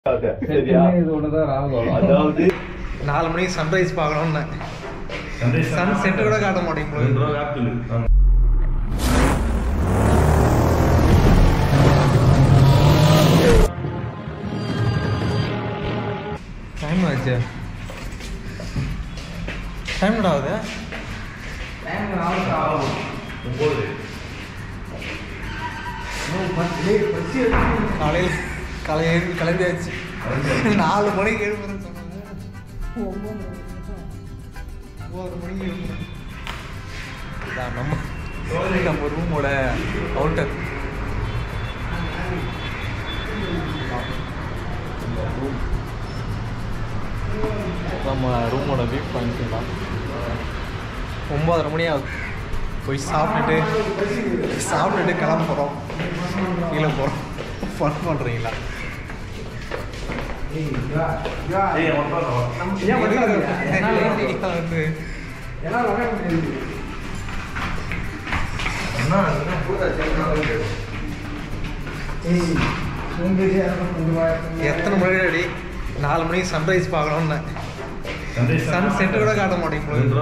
அதாவது 4 மணிக்கு சன்ரைஸ் பார்க்கணும்னு சன் சென்டர் கூட காட்ட மாட்டேங்குது. டைம் ஆச்சு. டைம் என்ன ஆகுது? காலையில் கிளம்பியாச்சு. 4 மணிக்கு எழுப்புறேன்னு சொன்னாங்க. 9 மணிக்கு எழுப்புறேன். இதான் நம்ம ரூமோட அவுட்டர். நம்ம ரூமோட வியூ பாயிண்ட் தான். 9:30 மணி ஆகுது. போய் சாப்பிட்டுட்டு கிளம்ப போகிறோம். கீழே போகிறோம். ஃபன் பண்ணுறீங்களா? எத்தனை மணி அடி? 4 மணிக்கு சன்ரைஸ் பார்க்கணும்னு சன் சென்டர் கூட காட்ட மாட்டேங்குது.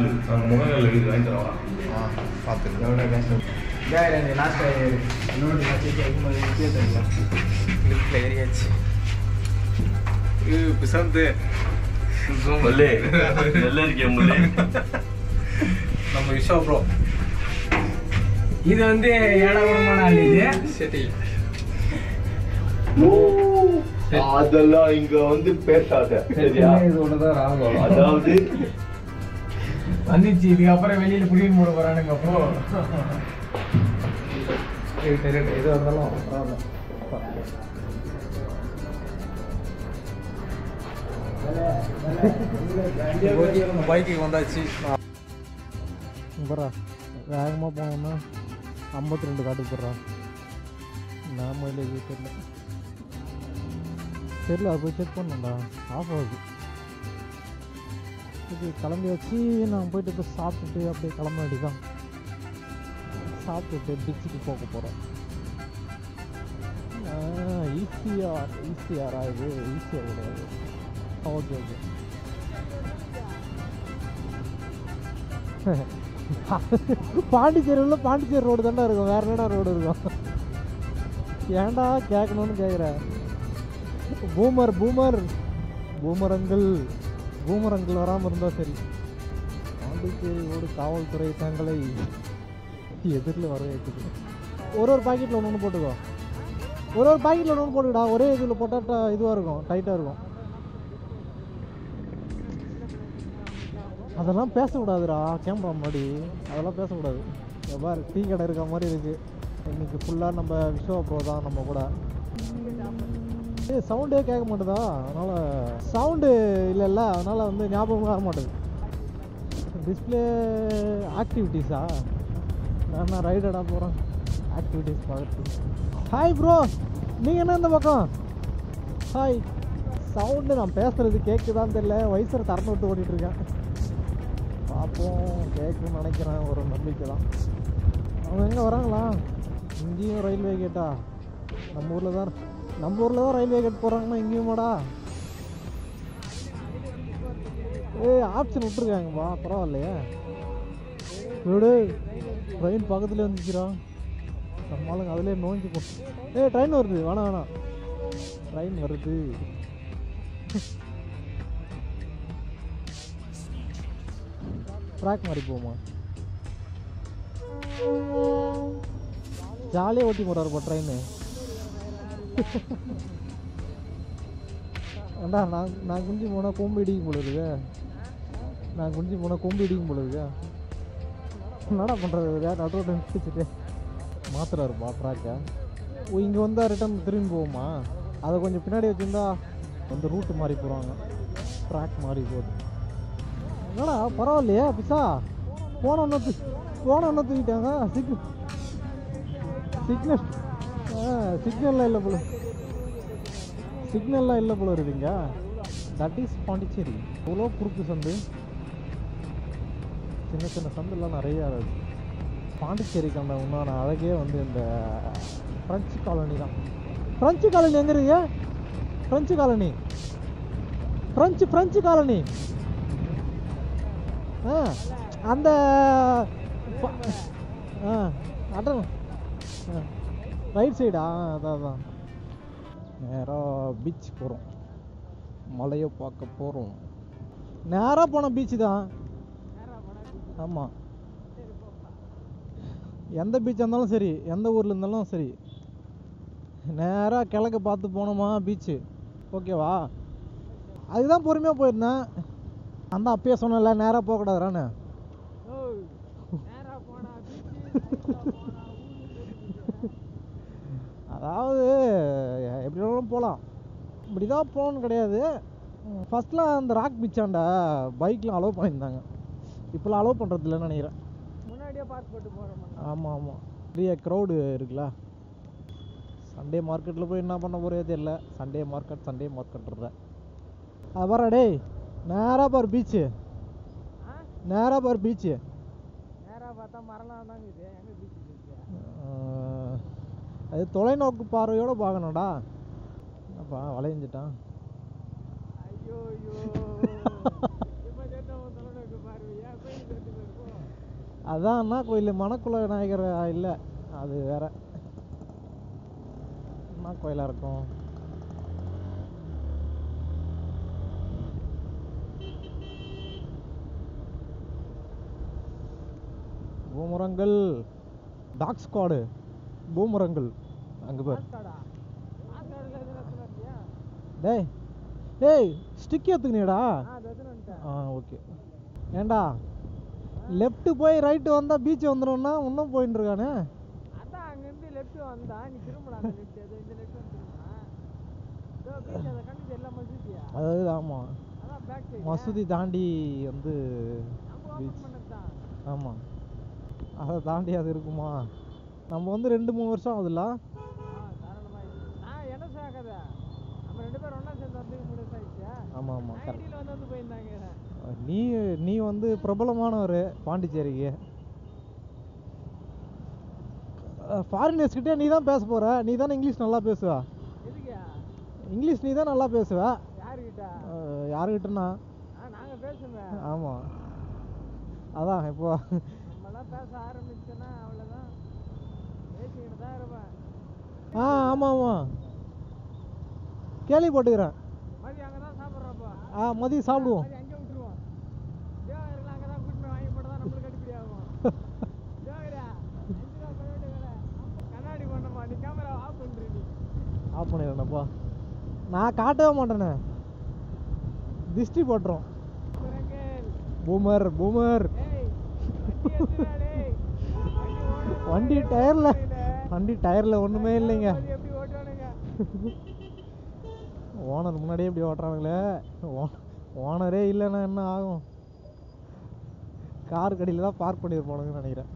ஏறியாச்சு. பிசந்து நம்ம விஷா ப்ரோ. இது வந்து ஏழாவது நாள். இது சரி, அதெல்லாம் இங்க வந்து பேசாத. சரியா? இது ஒண்ணுதான் ராகம். அதாவது வந்துச்சு. இதுக்கப்புறம் வெளியில குடியின் போட போறானுங்க. அப்போ எது வந்தாலும் பைக்கு வந்தாச்சு. போகிறா வேகமாக போனோம்னா 52 காட்டுக்கு போடுறான். நாம இல்லை, இது தெரியல அது போய் செக் பண்ணோம்டா. ஆஃப் ஆகுது. இது கிளம்பி வச்சு நான் போயிட்டு இப்போ சாப்பிட்டுட்டு அப்படியே கிளம்ப வேண்டியதான். சாப்பிட்டுட்டு பீச்சுக்கு போக போகிறோம். ஈஸியாரா? இது ஈஸியாக கிடையாது. Okay okay. பாண்டிச்சேரி ரோடு தானே இருக்கும். வேற என்னடா ரோடு இருக்கும்? ஏன்டா கேட்கணும்னு கேட்குறேன். பூமரங்கள் வராமல் இருந்தால் சரி. பாண்டிச்சேரி ரோடு காவல்துறை தங்களை எதிரில் வர வைக்குது. ஒரு பாக்கெட்டில் ஒன்று போட்டுக்கோ. ஒரு பாக்கெட்டில் ஒன்று போட்டுக்கடா. ஒரே இதில் போட்டால் இதுவாக இருக்கும், டைட்டாக இருக்கும். அதெல்லாம் பேசக்கூடாதுடா கேமரா முன்னாடி. அதெல்லாம் பேசக்கூடாது. பாரு, டீ கடை இருக்க மாதிரி இருக்குது. இன்னைக்கு ஃபுல்லாக நம்ம விஷோ ப்ரோ தான் நம்ம கூட. சவுண்டே கேட்க மாட்டேதா? அதனால் சவுண்டு இல்லைல்ல, அதனால் வந்து ஞாபகம் வர மாட்டேது. டிஸ்பிளே ஆக்டிவிட்டீஸா? நான் ரைடடாக போகிறேன் ஆக்டிவிட்டீஸ் பார்க்குறதுக்கு. ஹாய் ப்ரோ, நீங்கள் என்ன இந்த பக்கம்? ஹாய். சவுண்டு நான் பேசுகிறது கேட்குதான்னு தெரியல. வயசில் திறந்து விட்டு ஓடிட்டுருக்கேன். பார்ப்போம், கேட்குன்னு நினைக்கிறேன். ஒரு நம்பிக்கை தான். அவங்க எங்கே வராங்களா? இங்கேயும் ரயில்வே கேட்டா? நம்ம ஊரில் தான் ரயில்வே கேட் போகிறாங்கன்னா இங்கேயுமாடா? ஆப்ஷன் விட்டுருக்காங்கப்பா, பரவாயில்லையே. விடு, ட்ரெயின் பக்கத்துலேயே வந்துச்சுரா. நம்மளுங்க அதிலே நோஞ்சி போ. ட்ரெயின் வருது. வேணாம், ட்ரெயின் வருது. ட்ராக் மாதிரி போமா? ஜாலியாக ஓட்டி போகிறாருப்பா ட்ரெயின். ஏண்டா நான் குஞ்சு போனால் கொம்பு இடிக்கும் போல இருக்கு. என்னடா பண்ணுறது? நடுவோட நிறுத்திச்சுட்டு மாத்துறாருப்பா ட்ராக்கை. இங்கே வந்தால் ரிட்டன் திரும்பி போகுமா? அதை கொஞ்சம் பின்னாடி வச்சுருந்தா அந்த ரூட்டு மாறி போகிறாங்க. ட்ராக் மாறி போகுது. என்னடா பரவாயில்லையே பிசா? போன ஒன்று தூக்கிட்டாங்க. சிக்னல்லாம் இல்லை போல இருக்குங்க. That is Pondicherry. எவ்வளோ குறுக்கு சந்து, சின்ன சந்தெல்லாம் நிறையா இருக்குது. பாண்டிச்சேரிக்கு அந்த உண்டான அழகே வந்து இந்த ஃப்ரெஞ்சு காலனி தான். ஃப்ரெஞ்சு காலனி எங்கே இருக்கு? French colony, French colony. அந்த அதான் ரைட் சைடா? அதான் நேராக பீச் போகிறோம், மலையை பார்க்க போகிறோம். நேராக போன பீச்சு தான். ஆமாம், எந்த பீச் இருந்தாலும் சரி, எந்த ஊரில் இருந்தாலும் சரி, நேராக கிழக்கு பார்த்து போனோமா பீச்சு, ஓகேவா? அதுதான் பொறுமையாக போயிருந்தேன். அந்த அப்பயே சொன்னல நேராக போகக்கூடாதுறானே. அதாவது எப்படி வேணாலும் போகலாம், இப்படி தான் போகணுன்னு கிடையாது. ஃபஸ்ட்லாம் அந்த ராக் பீச்சாண்ட பைக்லாம் அலோவ் பண்ணியிருந்தாங்க, இப்போலாம் அலோவ் பண்ணுறது இல்லைன்னு நினைக்கிறேன். முன்னாடியே பார்க் போட்டு போகிறோம். ஆமாம், பெரிய க்ரௌடு இருக்குல்ல. சண்டே மார்க்கெட்டில் போய் என்ன பண்ண போகிறே தெரியல. சண்டே மார்க்கெட்ற அது வர. டேய் நேராக பார் பீச்சு, நேராக பார் பீச்சு. நேராக பார்த்தா மரலாம் தாங்க இது, எங்கே பீச் இருக்கு? அது தொலைநோக்கு பார்வையோடு பார்க்கணும்டா. என்னப்பா வளைஞ்சிட்டான்? ஐயோ தொலைநோக்கு பார்வையா? அதான் என்ன கோயில், மணக்குள விநாயகர் இல்லை, அது வேற. என்ன கோயிலாக இருக்கும்? பூமரங்கள், டாக் ஸ்குவாடு, பூமரங்கள் அங்கே பார். டேய் டேய் ஸ்டிக் ஏற்றுக்கினியடா? ஓகே. ஏண்டா லெஃப்ட் போய் ரைட்டு வந்தால் பீச் வந்துடும்னா இன்னும் போயின்னு இருக்கானே. அதான் அங்கேருந்து லெஃப்ட் வந்தா நீ திரும்பலாம், அந்த லெஃப்ட் ஏதோ இந்த லெஃப்ட் வந்துருமா? இதோ பீச் அதை கண்டிச்சு எல்லாம் மசூதியா? அதாவது ஆமாம், அதான் பேக் சைடு மசூதி தாண்டி வந்து நம்ம பீச். ஓப்பன் பண்ணதான். ஆமாம், அதை தாண்டி அது இருக்குமா? நம்ம வந்து 2-3 வருஷம் ஆகுதுல்ல. தாராளமாக. நான் என்ன சாகாத, நம்ம 2 பேரும் ஒன்றா சேர்ந்து வந்து 3 வருஷம் ஆயிடுச்சா? ஆமாம் கரெக்ட். ஐடியில் வந்து போயிருந்தாங்க. நீ வந்து பிரபலமானவர் பாண்டிச்சேரிக்கு. ஃபாரினர்ஸ் கிட்டே நீ தான் பேச போகிற, நீ தானே இங்கிலீஷ் நல்லா பேசுவ. எதுக்கா? இங்கிலீஷ் நீ தான் நல்லா பேசுவ. யாருக்கிட்ட? யாருக்கிட்டனா? நாங்கள் பேசுவேன். ஆமாம், அதான் இப்போ நம்மளாம் பேச ஆரம்பிச்சோன்னா அவ்வளோதான், பேசிக்கிட்டு தான் இருப்பேன். ஆமாம் கேள்விப்பட்டுக்கிறேன். மதியம் அங்கே தான் சாப்பிட்றப்போ. மதியம் சாப்பிடுவோம். அது அங்கே விட்டுருவோம். தேவரில் அங்கே தான் கூட்டிட்டு வாங்கி போட்டு தான் நம்மளுக்கு கட்டுப்படி ஆகும். தேவரா 5 ரூபா பதினெட்டு வேலை கண்ணாடி பண்ணமா, நீ கேமரா ஆஃப் பண்ணுறீ. நீ ஆஃப் பண்ணிடுறேன்ப்பா, நான் காட்டவே மாட்டேனே, திஷ்டி போட்டுரும். Boomer boomer. வண்டி டயரில் ஒன்றுமே இல்லைங்க. எப்படி ஓட்டுவானுங்க? ஓனர் முன்னாடியே இப்படி ஓட்டுறானுங்களே. ஓனரே இல்லைன்னா என்ன ஆகும்? கார் கடியில் தான் பார்க் பண்ணியிருப்பானுங்கன்னு நினைக்கிறேன்.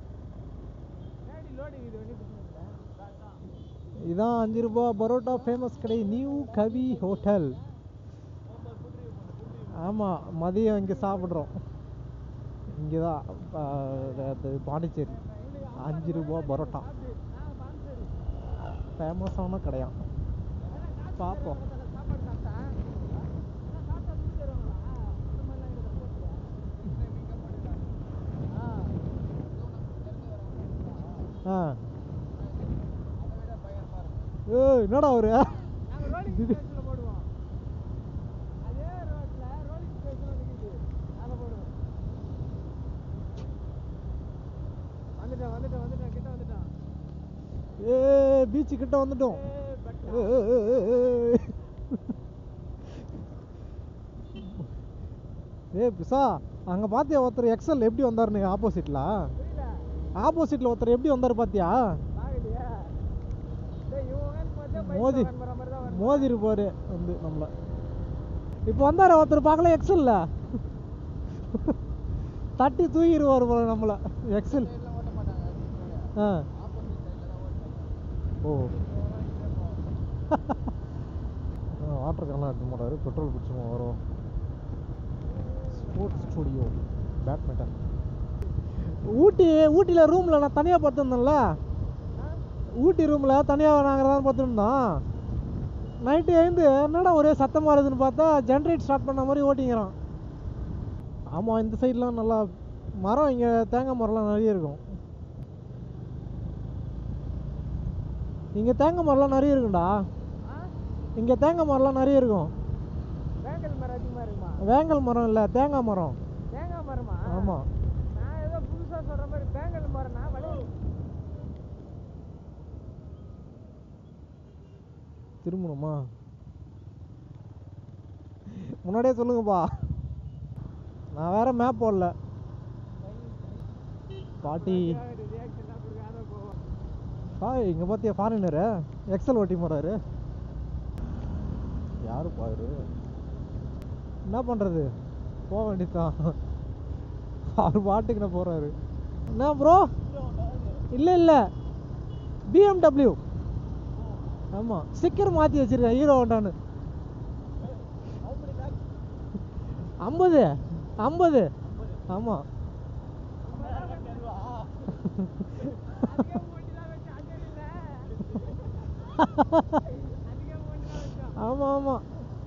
இதான் 5 ரூபா பரோட்டா ஃபேமஸ் கடை, நியூ கவி ஹோட்டல். ஆமாம், மதியம் இங்கே சாப்பிட்றோம். இங்கே தான் பாண்டிச்சேரி 5 ரூபா பரோட்டா ஃபேமஸான கடையா. பார்ப்போம். என்னடா அவரு போடுவோம். அதே ரோட்ல ரோலிங் ஸ்டேஷன் இருக்குது, அதை போடுவோம். வந்துட்டோம் கிட்ட வந்துட்டோம். பீச்சு கிட்ட வந்துட்டோம். பிசா அங்க பாத்தியா ஒருத்தர் எக்ஸல் எப்படி வந்தாருன்னு? ஆப்போசிட்ல ஒருத்தர் எப்படி வந்தாரு பாத்தியா? மோதி இருப்பாரு வந்து நம்மள. இப்போ வந்தாரு ஒருத்தர் பார்க்கல, எக்ஸல்ல தட்டி தூக்கிடுவாரு போல நம்மள. எக்ஸல் ஓ வாட்டர் கேன்லாம் எடுத்து மாட்டாரு, பெட்ரோல் பிடிச்சுமா வரும். Sports studio badminton. ஊட்டியில் ரூமில் நான் தனியாக பார்த்துருந்தேன்ல, ஊட்டி ரூமில் தனியாக நாங்கள் தான் பார்த்துருந்தோம். நைட்டு எழுந்து என்னடா ஒரே சத்தமாக இருக்குதுன்னு பார்த்தா ஜென்ரேட் ஸ்டார்ட் பண்ண மாதிரி ஓட்டிங்கிறான். ஆமாம், இந்த சைட்லாம் நல்லா மரம், இங்கே தேங்காய் மரம்லாம் நிறைய இருக்கும். இங்கே தேங்காய் மரம்லாம் நிறைய இருக்கும்டா. இங்கே தேங்காய் மரம்லாம் நிறைய இருக்கும். வேங்கல் மரம் அதிகமாக இருக்குமா? வேங்கல் மரம் இல்லை, தேங்காய் மரம். தேங்காய் மரமா? ஆமாம். நான் ஏதோ புதுசாக சொல்கிற மாதிரி வேங்கல் மரம்னா திரும்பணுமா? முன்னாடியே சொல்லுங்கப்பா, நான் வேற மேப் போடல. பாட்டி ரியாக்ஷன்லாம் கொடுக்காத போவோம். இங்கே பார்த்தியா ஃபாரினரு எக்ஸல் ஓட்டி போகிறாரு. யாரு பாரு, என்ன பண்ணுறது, போக வேண்டியதுதான். அவர் பாட்டுக்கு நான் போகிறாரு. என்ன ப்ரோ? இல்லை இல்லை, BMW. ஆமாம், ஸ்டிக்கர் மாற்றி வச்சிருக்கேன் ஹீரோ ஹோண்டான்னு. 50 50. ஆமாம். ஆமாம் ஆமாம்.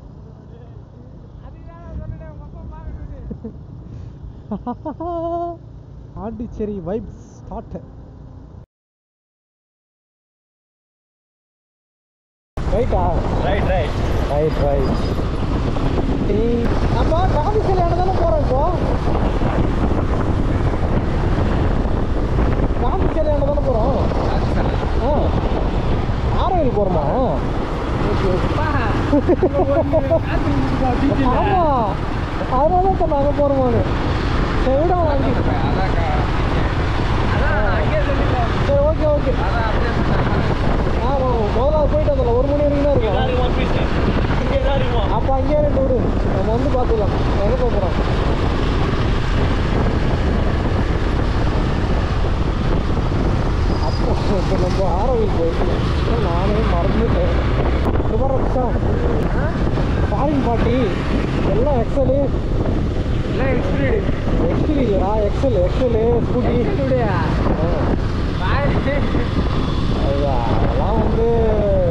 Pondicherry vibes start. ரைட்டா? Right right right right. நம்ம காந்தி சிலையான தானே போகிறோம் இப்போ. காந்தி சிலையான தானே போகிறோம். ஆரோவில் போகிறோமா? ஆமாம், அதனால தான் இப்போ நாங்கள் போகிறோமான்னு. சரி விட வாங்கி. சரி ஓகே ஓகே. ஆமாம், முதல்ல போயிட்டு அதில் 1 மணி வரைக்கும் தான் இருக்கும். அப்போ அங்கேயே 2 விடு, நம்ம வந்து பார்த்துக்கலாம். எங்கே போகிறோம்? அப்போ இப்போ நம்ம ஆரோவில் போயிட்டு நானே மறந்துட்டேன். ஃபாரின் பாட்டி எல்லாம் எக்ஸலு, எல்லாம் எக்ஸ்பீரியரா எக்ஸலு ஸ்கூட்டி. எக்ஸ்பீரியட் அதெல்லாம் வந்து